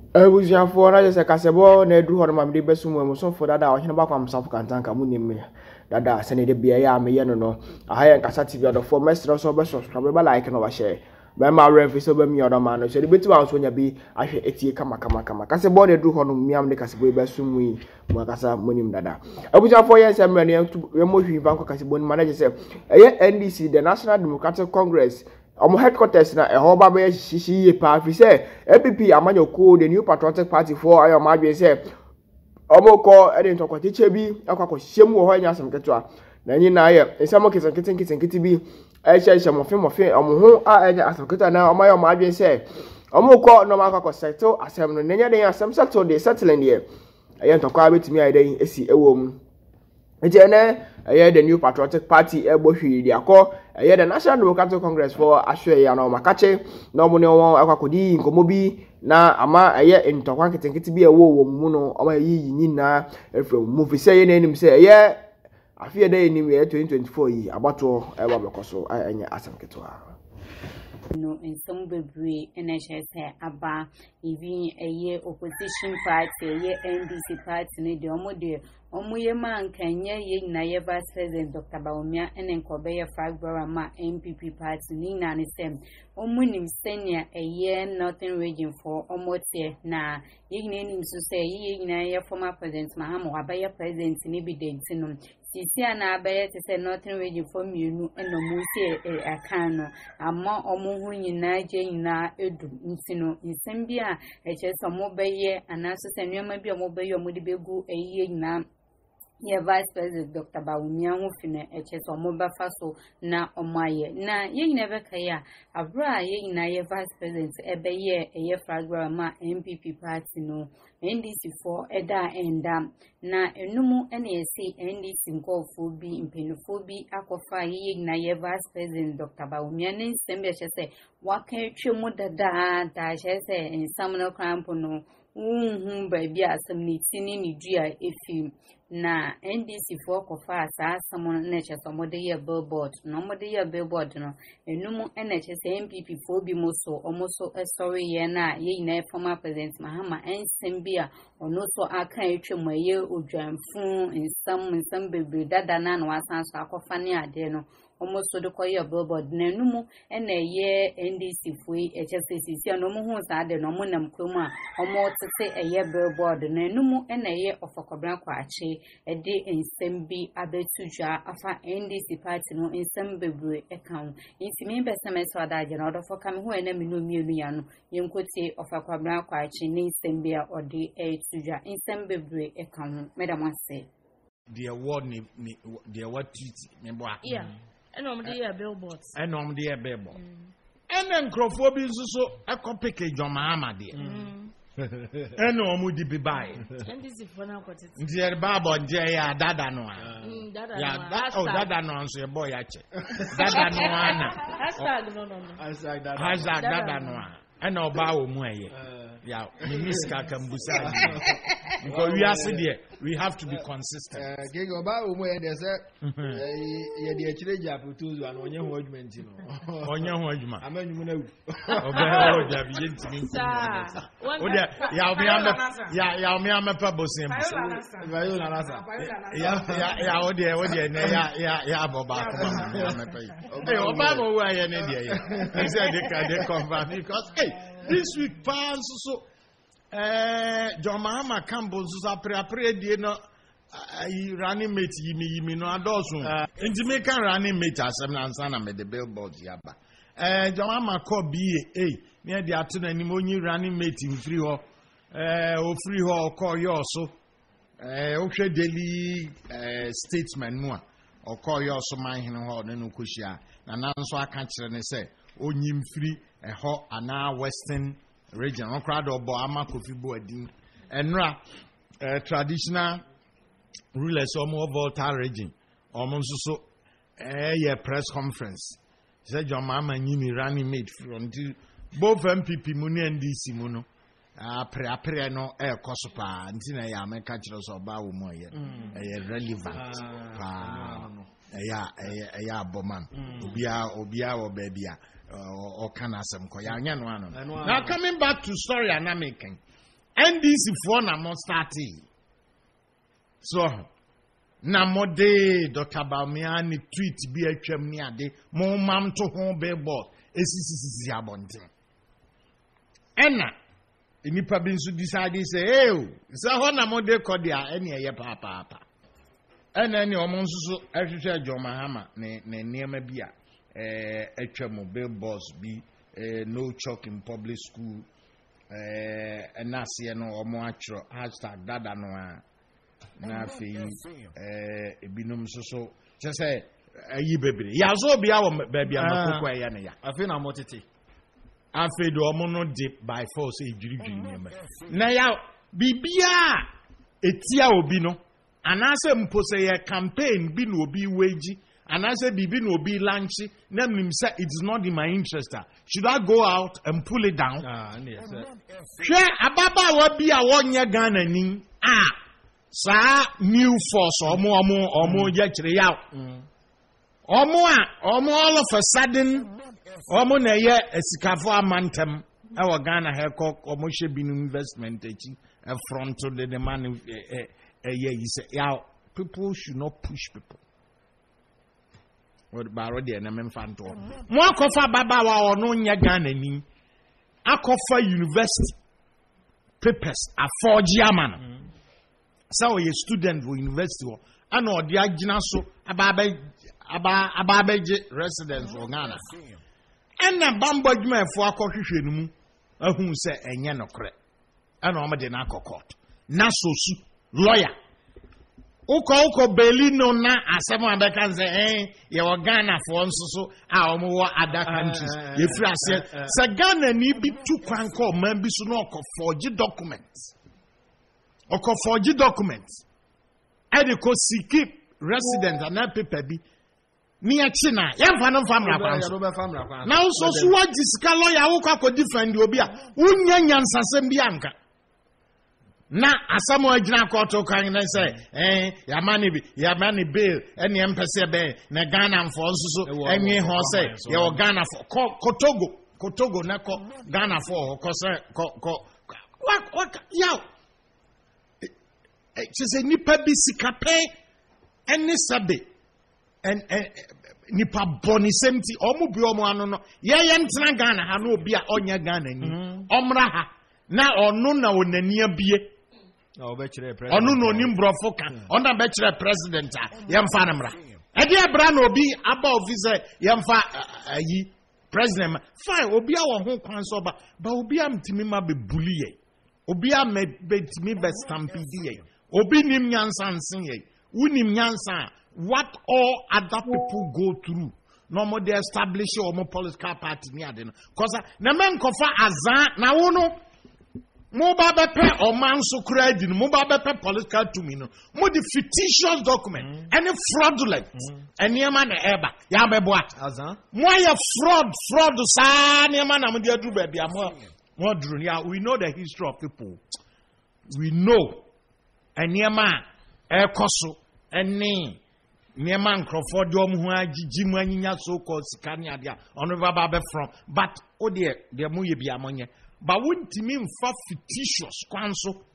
Ebusia for na just kasebo na edu ho ma me besu mu so for dada ohene ba kwam safo kantanka mu nim me dada se ne de bia ya me ye no aha nkasa TV odo for mesro so be subscribe be like no ba share be ma refi so be mi odo ma no so de betu an so nya bi ahwe etie kama kasebo na edu ho no miam de kasebo besu mu yi mu akasa mu nim dada ebusia for ye se me ne mo hwi banko kasebo ni manager se NDC the National Democratic Congress Omo headquarters na eho ba be shishi ye pa fi se NPP amanyoko the New Patriotic Party for ayo ma dwen se omo ko e de ntokwacheche bi akwakọ hyem wo ho anya asem ketoa na nyi na aye nsamo kiti bi e hye mofe omo ho a anya asem ketoa na omo ayo ma dwen se omo ko no ma akwakọ settle asem no nenya den asem settle de settling de aye ntokwa betimi aye den esi ewo mu ejene aye the New Patriotic Party ebo hwiri de akọ aye the National Democratic Congress for ahwe ya na makache na omo ne won akwakodi nkomo bi na ama aye ntokwa ketenkete bi ewo mu no omo yi nyina efrem mu fi se ye na enim se aye afie da enim ye 2024 yi abato eba bekoso anya asam ketwa no in some bebre NHS aba even a opposition party NDC party ne de omo ye man kanye ye na ye vice president Dr. Bawumia ene nkobe ye fagbara ma NPP party ni na ne sem omo nim senior Northern region for omo tie na ye nim so say ye na ye former president Mahama abaye president ni bi de ntino sisi ana abaye te say Northern region for mienu eno mu sie akano amma omo hu nyina je nyina edu ntino nsem bia eche so mo beye anaso se nneoma bia mo beye mo de begu eye nyina ye vice president Dr. Bawumia nwofine echeso omoba faso na omaye na ye nyina beka ya abra ye nyina ye vice president ebeye eye fragra ma NPP party no NDC for eda enda na enumu ene yesi NDC nkofo bi mpenufo bi akofa ye nyina ye vice president Dr. Bawumia ne sembe chese waka twemu dada da chese ensam no krampo no baby asem ni tini ni dua efi na NDC for kofa asa someone nature some de ye billboard no mo de ye billboard no enumu NHS NPP for bi moso omoso sorry ye na ye na former president Mahama ensembia ono so aka etwem ye odwanfu nsam bebre dada na no asan so akofa ne ade no almost so the coy billboard nenumu and a year NDC fui HSCC no mu sa de no munam kroma almost say a year billboard nenumu and a year of a cobra kwache a day in sembi abetuja afa NDC party no in sembebre account in simi besame so da je no for come who enemy no mienu ya no yenkote of a cobra kwache ni sembia or de etuja in sembebre account madam say the award ni the award tweet member yeah. And on billboards. And on the billboard. And then Crawford is also a copy John Mahama dear. And no more be by. And this is for now. Dear Baba, dear Dada no. Dada no answer boy. Dada no Anna. Hashtag no. Hashtag Dada no. And no bow way. Yeah, Miska Kambusa. Because we are there, we have to be consistent. Gigo ba umwe ndese ye de chire japu tuzu an onye ho adwuma ntino. Onye ho adwuma. Amanyumu na wu. Obe ho jabi yentimi ntino. Odia ya me amepa bosin. Bayo na rasa. Ya odia ne ya aboba akoma me amepa yi. Hey, oba mo wa ye ne dia ye. He said they confirm because hey, this week fans so John Mahama Campbell so apre die no running mate yimi no adosun nti me kan running mate asem na ansa na me the billboard yaba John Mahama call BA me dey ato na nim onyi running mate free ho o free ho call your so o hwe daily statement mu a o call your so man hin ho na no kohia na nanso aka kire ne say onyim free ho ana western region on crowd obo ama kofi bo adin enra traditional rulers of Volta region almost so a press conference said your mama nyini running mate from both MPP muni NDC muno pre no e kosopa ntina ya meka kire so ba wo mo ye relevant ya boman obia wo babia or can asem ko ya nya no ano. Now coming back to story and making NDC for na mo starting. So na mo de Dr. Bamiani tweet bi atwam ni ade mo mam to ho billboard esisisi abonten. Ena nipa bi nso decide say say ho na mo de kodia ene eye papa. Ena ni omo nso so ahwehwe Joma Hama ne niema bi a atwam billboards bi no chalk in public school enase no omo atro #dada no a na fi ebinum so say ayi bebre ya zo bia wo baabi amakoko eya ne ya afi na motete afi do omo no de by force ejirigiri nyema na ya bibia etia obi no anase mpose ye campaign bi no obi weji anase bibi no obi lunch na mnim say it's not in my interest should I go out and pull it down yes hwe ababa wa bi a wonye Ghana ni sa new force omo ya kire yaw omo all of a sudden omo na ye esikafo amantem e wo Ghana heko omo hye binu investment echi front to the man you say yaw people should not push people what baro de na memfanto mo akofa baba wa ono nya Ghana ni akofa university papers aforge amana so a student for university and or the agina so ababe residents for Ghana and na bambo djuma for akohwehwe no mu ahun se enye nokre and o mede na court na sosu lawyer uko belino na asem abeka nze ye wo Ghana for nso so a omo wo other countries ye free ase se Ghana ni bi tu kwan ko man bi so no forge documents forge documents and ko seek resident and NPP bi ni achi na yemfa no famra kwan now so what disika lawyer wo kwa defend obi a unya nyansasem bi anka na asamo agina court kan na say yamani bill ene empese be na Ghana mfo nso so enwe ho say ye wo Ghana for kotogo na ko Ghana for ko say ko yaw say nipa bi sikape ene sabe en nipa boni semti omo bi omo ano no ye ntena Ghana ha no obi a onya Ghana ni omra ha na onu na onani abie onu no ni mbrofo kan ona be kire president a yemfa na mra e de abra na obi aba officer yemfa ayi president fine obi a wo ho kwan so ba obi am timi ma be buliye obi am be timi be stampede ye obi nim nyansa nsen ye unim nyansa what all other people go through no more they establish or political party near them cause na men kofa azan na wo no mo ba be pe o man so credit mo ba be pe political to me no mo the fictitious document any fraudulent any man na eba ya be bo azan mo ya fraud sa any man na mo dey do ba bia mo dru ya we know the history of people we know any man ekoso any Niema nkrofo de omu ho agigi mu anyinya so called sikani ade ono baba be from but o de mu ye bia monye but wontimi mfa fictitious kwanso